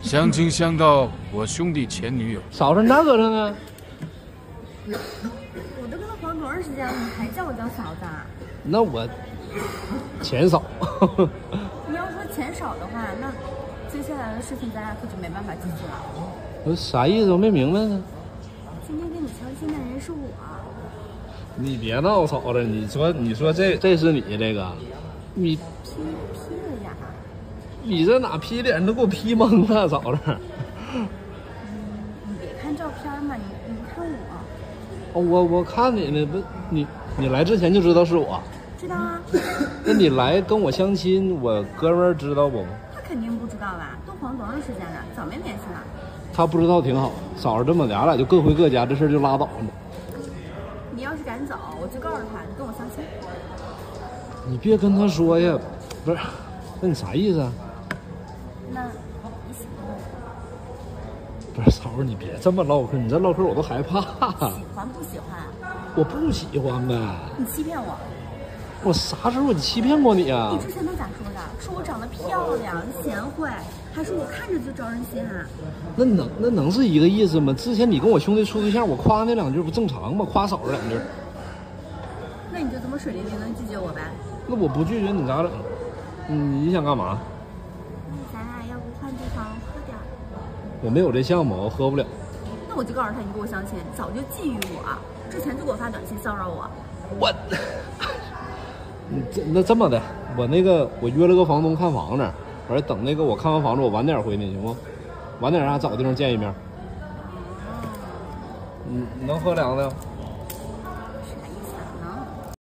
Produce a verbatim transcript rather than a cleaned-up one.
相亲相到我兄弟前女友。 嫂子，你咋搁这呢？ 我都跟他黄多长时间了，你还叫我叫嫂子啊？ 那我钱少。 你要说钱少的话，那接下来的事情咱俩可就没办法继续了。 我啥意思？我没明白呢。 今天跟你相亲的人是我。 你别闹，嫂子，你说你说这这是你这个，你批批了呀？ 你这哪批脸都给我批懵了，嫂子。 嗯，你别看照片嘛，你你看我。 哦，我我看你呢，不，你你来之前就知道是我。 知道啊。 那你来跟我相亲，我哥们儿知道不？ 他肯定不知道吧？都黄多长时间了，早没联系了。 他不知道挺好，嫂子这么俩俩就各回各家，这事儿就拉倒了。 你要是敢走，我就告诉他你跟我相亲。 你别跟他说呀，不是，那你啥意思啊？ 那你喜欢我？ 不是嫂子，你别这么唠嗑，你这唠嗑我都害怕。 喜欢不喜欢？ 我不喜欢呗。 你欺骗我。 我啥时候我欺骗过你啊？ 你之前都咋说的？说我长得漂亮、贤惠，还说我看着就招人稀罕。 那能那能是一个意思吗？之前你跟我兄弟处对象，我夸那两句不正常吗？夸嫂子两句。 那你就这么水灵灵的拒绝我呗？ 那我不拒绝你咋整？嗯，你想干嘛？ 那咱俩要不换地方喝点儿？ 我没有这项目，我喝不了。 那我就告诉他你跟我相亲，早就觊觎我，之前就给我发短信骚扰我。 我。嗯，这那这么的，我那个我约了个房东看房子，完了等那个我看完房子，我晚点回你行不？晚点让他找个地方见一面。嗯，能喝凉的？